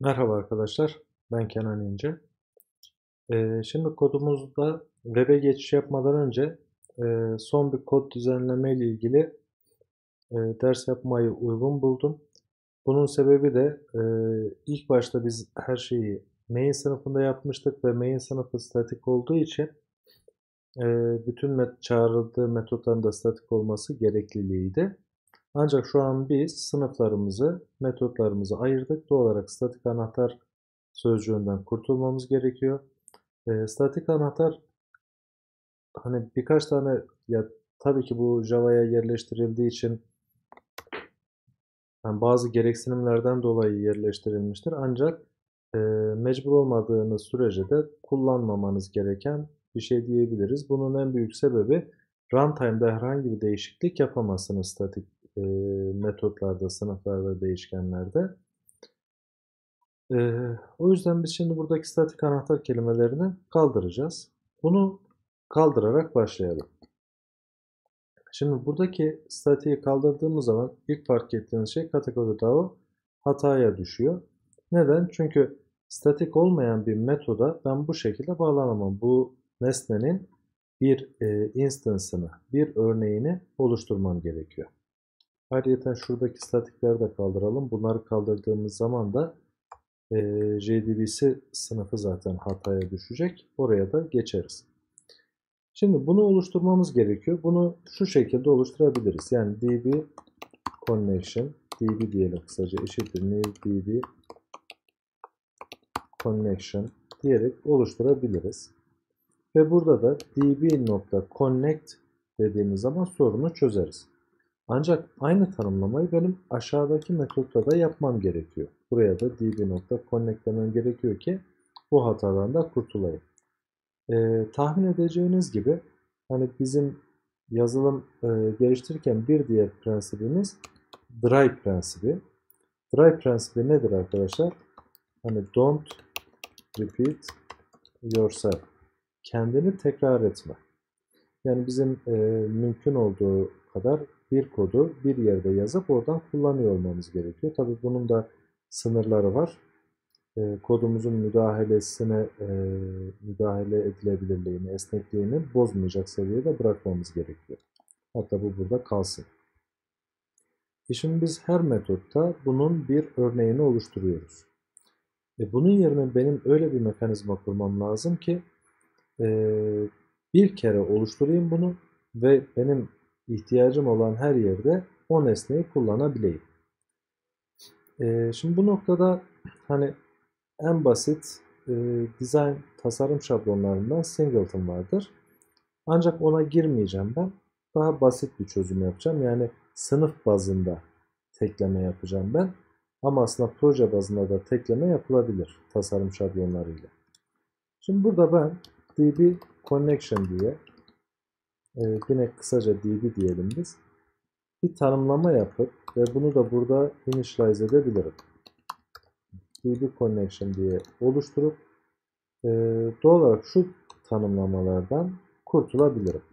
Merhaba arkadaşlar, ben Kenan İnce. Şimdi kodumuzda web'e geçiş yapmadan önce son bir kod düzenleme ile ilgili ders yapmayı uygun buldum. Bunun sebebi de ilk başta biz her şeyi main sınıfında yapmıştık ve main sınıfı statik olduğu için bütün çağrıldığı metotların da statik olması gerekliliğiydi. Ancak şu an biz sınıflarımızı, metotlarımızı ayırdık. Doğal olarak statik anahtar sözcüğünden kurtulmamız gerekiyor. Statik anahtar hani birkaç tane ya tabii ki bu Java'ya yerleştirildiği için yani bazı gereksinimlerden dolayı yerleştirilmiştir. Ancak mecbur olmadığınız sürece de kullanmamanız gereken bir şey diyebiliriz. Bunun en büyük sebebi runtime'da herhangi bir değişiklik yapamazsınız statik metotlarda, sınıflarda, değişkenlerde. O yüzden biz şimdi buradaki statik anahtar kelimelerini kaldıracağız. Bunu kaldırarak başlayalım. Şimdi buradaki statiği kaldırdığımız zaman ilk fark ettiğiniz şey kategori DAO hataya düşüyor. Neden? Çünkü statik olmayan bir metoda ben bu şekilde bağlanamam. Bu nesnenin bir instance'ını, bir örneğini oluşturmam gerekiyor. Ayrıca şuradaki statikleri de kaldıralım. Bunları kaldırdığımız zaman da JDBC sınıfı zaten hataya düşecek. Oraya da geçeriz. Şimdi bunu oluşturmamız gerekiyor. Bunu şu şekilde oluşturabiliriz. Yani db connection, db diyelim kısaca, eşittir new db connection diyerek oluşturabiliriz. Ve burada da db.connect dediğimiz zaman sorunu çözeriz. Ancak aynı tanımlamayı benim aşağıdaki metotta da yapmam gerekiyor. Buraya da db.connect demem gerekiyor ki bu hatadan da kurtulayım. Tahmin edeceğiniz gibi hani bizim yazılım geliştirirken bir diğer prensibimiz dry prensibi. Dry prensibi nedir arkadaşlar? Hani don't repeat yourself. Kendini tekrar etme. Yani bizim mümkün olduğu kadar bir kodu bir yerde yazıp oradan kullanıyor olmamız gerekiyor. Tabii bunun da sınırları var. Kodumuzun müdahale edilebilirliğini, esnekliğini bozmayacak seviyede bırakmamız gerekiyor. Hatta bu burada kalsın. Şimdi biz her metotta bunun bir örneğini oluşturuyoruz. Bunun yerine benim öyle bir mekanizma kurmam lazım ki bir kere oluşturayım bunu ve benim ihtiyacım olan her yerde o nesneyi kullanabileyim. Şimdi bu noktada hani en basit design tasarım şablonlarından Singleton vardır. Ancak ona girmeyeceğim ben. Daha basit bir çözüm yapacağım. Yani sınıf bazında tekleme yapacağım ben. Ama aslında proje bazında da tekleme yapılabilir tasarım şablonlarıyla. Şimdi burada ben db connection diye yine kısaca db diyelim biz. Bir tanımlama yapıp ve bunu da burada initialize edebilirim. db connection diye oluşturup doğal olarak şu tanımlamalardan kurtulabilirim.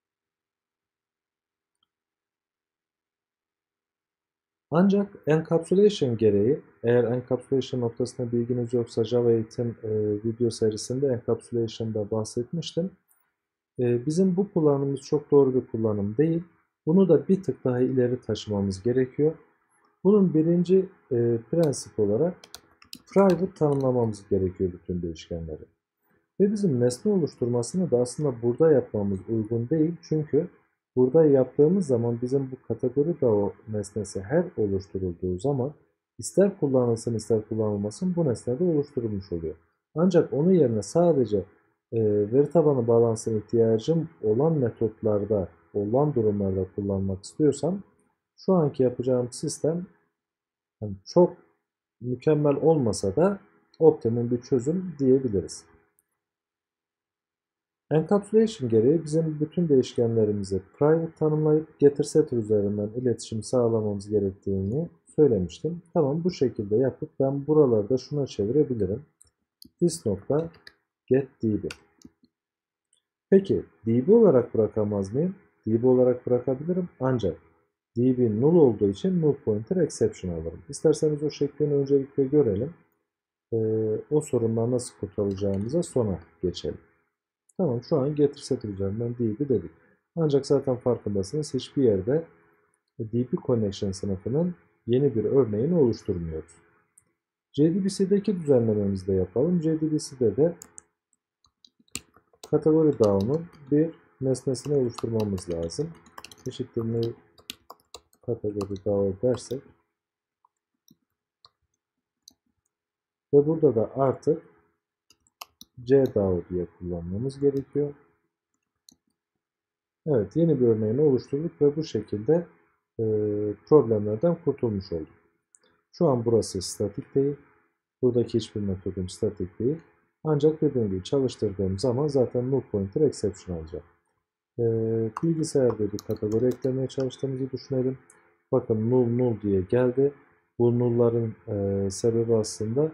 Ancak encapsulation gereği, eğer encapsulation noktasında bilginiz yoksa Java eğitim video serisinde encapsulation'da bahsetmiştim. Bizim bu kullanımımız çok doğru bir kullanım değil. Bunu da bir tık daha ileri taşımamız gerekiyor. Bunun birinci prensip olarak private tanımlamamız gerekiyor bütün değişkenleri. Ve bizim nesne oluşturmasını da aslında burada yapmamız uygun değil. Çünkü burada yaptığımız zaman bizim bu kategori DAO nesnesi her oluşturulduğu zaman ister kullanılsın ister kullanılmasın bu nesnede oluşturulmuş oluyor. Ancak onun yerine sadece veri tabanı bağlantısına ihtiyacım olan metotlarda, olan durumlarda kullanmak istiyorsam şu anki yapacağım sistem yani çok mükemmel olmasa da optimum bir çözüm diyebiliriz. Encapsulation gereği bizim bütün değişkenlerimizi private tanımlayıp getirsetter üzerinden iletişim sağlamamız gerektiğini söylemiştim. Tamam, bu şekilde yapıp ben buraları da şuna çevirebilirim. This nokta get db. Peki db olarak bırakamaz mıyım? db olarak bırakabilirim ancak db null olduğu için null pointer exception alırım. İsterseniz o şeklini öncelikle görelim. O sorundan nasıl kurtulacağımıza sonra geçelim. Tamam, şu an getir setir üzerinden DB dedik. Ancak zaten farkındasınız, hiçbir yerde DB Connection sınıfının yeni bir örneğini oluşturmuyoruz. JDBC'deki düzenlememizi de yapalım. JDBC'de de kategori down'un bir nesnesini oluşturmamız lazım. Eşittir new kategori down dersek ve burada da artık cdown diye kullanmamız gerekiyor. Evet, yeni bir örneğini oluşturduk ve bu şekilde problemlerden kurtulmuş olduk. Şu an burası statik değil. Buradaki hiçbir metodum statik değil. Ancak dediğim gibi çalıştırdığım zaman zaten null pointer exception alacak. Bilgisayarda bir kategori eklemeye çalıştığımızı düşünelim. Bakın null null diye geldi. Bu null'ların sebebi aslında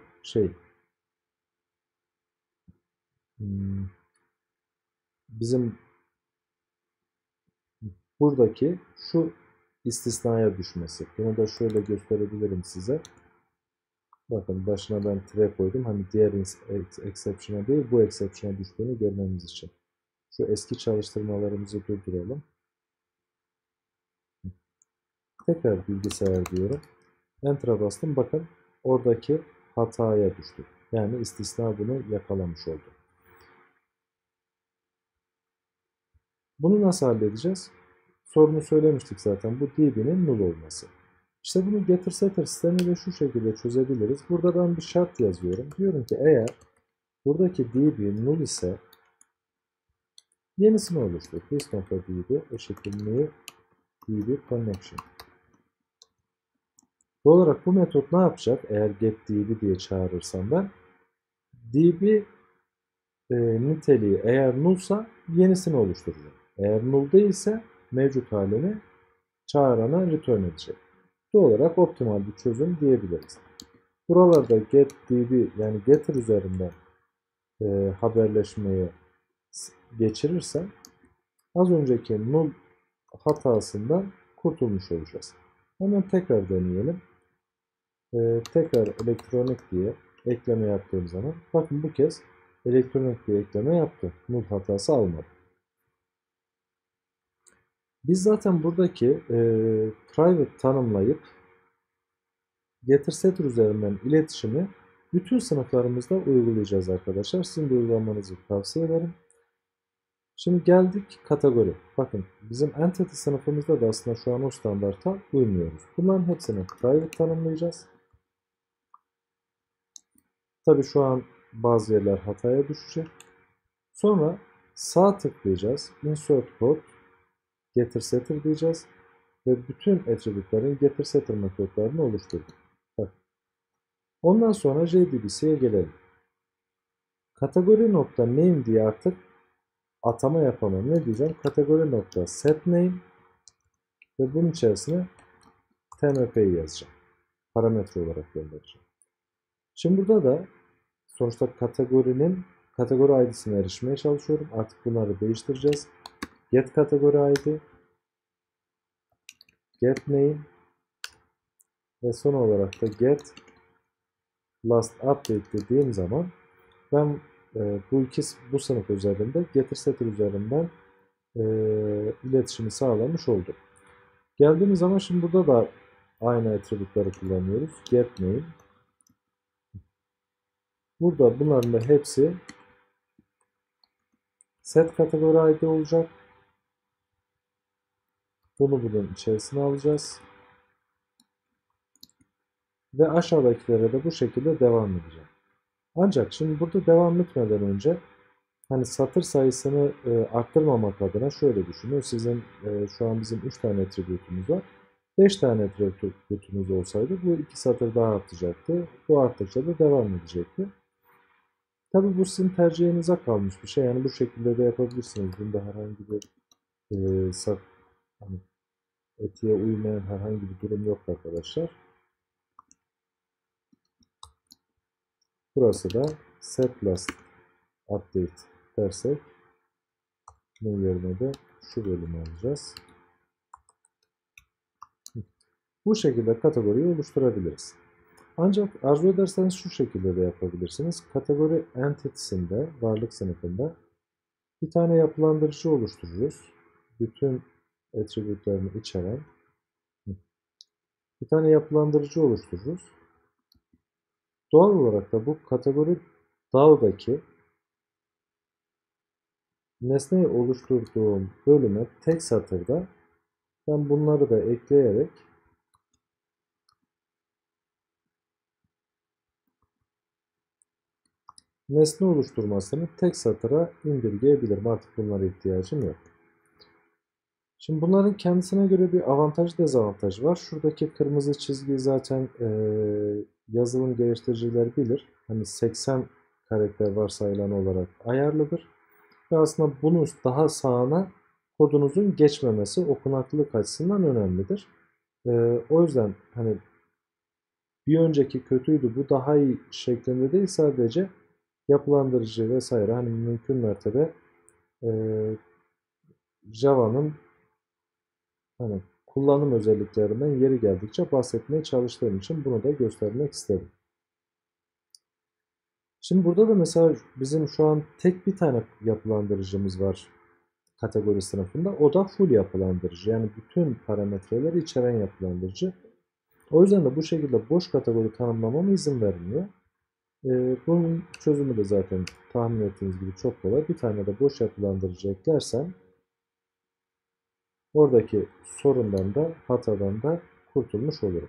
bizim buradaki şu istisnaya düşmesi. Bunu da şöyle gösterebilirim size. Bakın başına ben tire koydum. Hani diğer exception'a değil, bu exception'a düştüğünü görmemiz için. Şu eski çalıştırmalarımızı durduralım. Tekrar bilgisayar diyorum. Enter'a bastım. Bakın oradaki hataya düştü. Yani istisna bunu yakalamış oldu. Bunu nasıl halledeceğiz? Sorunu söylemiştik zaten. Bu DB'nin null olması. İşte bunu getir setter sistemiyle şu şekilde çözebiliriz. Burada ben bir şart yazıyorum. Diyorum ki eğer buradaki DB null ise yenisini oluştur. This.db eşittir new DB connection. Bu olarak bu metot ne yapacak? Eğer getDB diye çağırırsam ben DB niteliği eğer nullsa yenisini oluşturacak. Eğer null değilse mevcut halini çağırana return edecek. Bu olarak optimal bir çözüm diyebiliriz. Buralarda getDB yani getir üzerinden haberleşmeyi geçirirsem az önceki null hatasından kurtulmuş olacağız. Hemen tekrar deneyelim. Tekrar elektronik diye ekleme yaptığım zaman bakın bu kez elektronik diye ekleme yaptı. Null hatası almadı. Biz zaten buradaki private tanımlayıp getir setter üzerinden iletişimi bütün sınıflarımızda uygulayacağız arkadaşlar. Sizin de uygulamanızı tavsiye ederim. Şimdi geldik kategori. Bakın bizim entity sınıfımızda da aslında şu an o standarta uymuyoruz. Bunların hepsini private tanımlayacağız. Tabii şu an bazı yerler hataya düşecek. Sonra sağ tıklayacağız. Insert code, getir setter diyeceğiz. Ve bütün attribute'ların getir setter metotlarını oluşturduk. Ondan sonra JDBC'ye gelelim. Kategori nokta name diye artık atama yapamam. Ne diyeceğim? Kategori nokta set name ve bunun içerisine tmp'yi yazacağım. Parametre olarak göndereceğim. Şimdi burada da sonuçta kategori ID'sine erişmeye çalışıyorum. Artık bunları değiştireceğiz. Get kategori ID, get name ve son olarak da get last update dediğim zaman ben bu sınıf üzerinde getir setter üzerinden iletişimi sağlamış oldum. Geldiğimiz zaman şimdi burada da aynı attribütleri kullanıyoruz. Get name. Burada bunların da hepsi set kategori ID olacak. Bunu bunun içerisine alacağız. Ve aşağıdakilere de bu şekilde devam edeceğim. Ancak şimdi burada devam etmeden önce hani satır sayısını arttırmamak adına şöyle düşünün. Sizin şu an bizim 3 tane attribute'umuz var. 5 tane attribute'umuz olsaydı bu 2 satır daha artacaktı. Bu arttıkça da devam edecekti. Tabi bu sizin tercihinize kalmış bir şey. Yani bu şekilde de yapabilirsiniz. Bunda herhangi bir hani etiğe uymayan herhangi bir durum yok arkadaşlar. Burası da set last update dersek bunun yerine de şu bölümü alacağız. Bu şekilde kategoriyi oluşturabiliriz. Ancak arzu ederseniz şu şekilde de yapabilirsiniz. Kategori entity'sinde, varlık sınıfında bir tane yapılandırıcı oluştururuz. Bütün attribütlerini içeren bir tane yapılandırıcı oluştururuz. Doğal olarak da bu kategori DAO'daki nesneyi oluşturduğum bölüme tek satırda ben bunları da ekleyerek nesne oluşturmasını tek satıra indirgeyebilirim. Artık bunlara ihtiyacım yok. Şimdi bunların kendisine göre bir avantaj dezavantajı var. Şuradaki kırmızı çizgi zaten yazılım geliştiriciler bilir. Hani 80 karakter varsayılan olarak ayarlıdır. Ve aslında bunun daha sağına kodunuzun geçmemesi okunaklılık açısından önemlidir. O yüzden hani bir önceki kötüydü bu daha iyi şeklinde değil, sadece yapılandırıcı vesaire hani mümkün mertebe Java'nın hani kullanım özelliklerinden yeri geldikçe bahsetmeye çalıştığım için bunu da göstermek istedim. Şimdi burada da mesela bizim şu an tek bir tane yapılandırıcımız var kategori sınıfında. O da full yapılandırıcı. Yani bütün parametreleri içeren yapılandırıcı. O yüzden de bu şekilde boş kategori tanımlamama izin vermiyor. Bunun çözümü de zaten tahmin ettiğiniz gibi çok kolay. Bir tane de boş yapılandırıcı eklersem oradaki sorundan da hatadan da kurtulmuş olurum.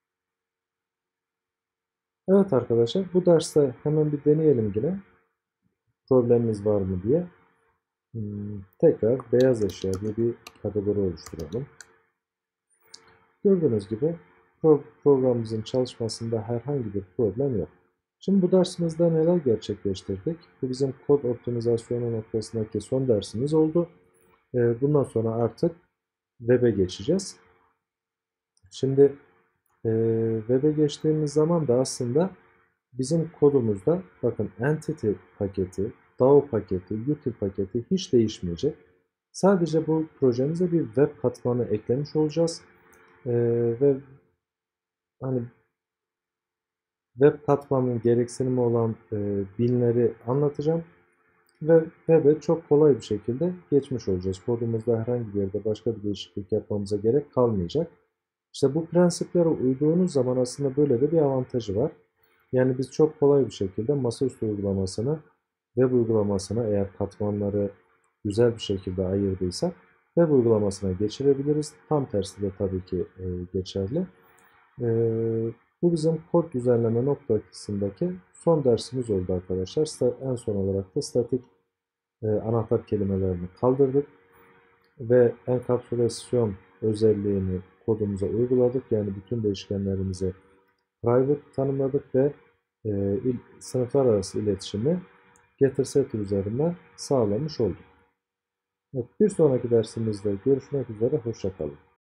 Evet arkadaşlar, bu derste hemen bir deneyelim yine. Problemimiz var mı diye. Tekrar beyaz eşya diye bir kategori oluşturalım. Gördüğünüz gibi programımızın çalışmasında herhangi bir problem yok. Şimdi bu dersimizde neler gerçekleştirdik? Bu bizim kod optimizasyonu noktasındaki son dersimiz oldu. Bundan sonra artık web'e geçeceğiz. Şimdi web'e geçtiğimiz zaman da aslında bizim kodumuzda bakın entity paketi, DAO paketi, util paketi hiç değişmeyecek. Sadece bu projemize bir web katmanı eklemiş olacağız. Ve hani web katmanının gereksinimi olan binleri anlatacağım. Ve web'e çok kolay bir şekilde geçmiş olacağız. Kodumuzda herhangi bir yerde başka bir değişiklik yapmamıza gerek kalmayacak. İşte bu prensiplere uyduğunuz zaman aslında böyle de bir avantajı var. Yani biz çok kolay bir şekilde masaüstü uygulamasını, web uygulamasına eğer katmanları güzel bir şekilde ayırdıysak web uygulamasına geçirebiliriz. Tam tersi de tabii ki geçerli. Bu bizim kod düzenleme noktasındaki son dersimiz oldu arkadaşlar. En son olarak da statik anahtar kelimelerini kaldırdık ve enkapsülasyon özelliğini kodumuza uyguladık. Yani bütün değişkenlerimize private tanımladık ve sınıflar arası iletişimi getir-setter üzerinden sağlamış olduk. Evet, bir sonraki dersimizde görüşmek üzere, hoşça kalın.